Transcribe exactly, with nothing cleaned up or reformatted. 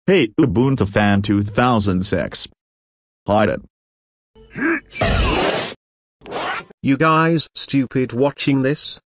Hey Ubuntu Fan two thousand six. Hide it. You guys stupid watching this?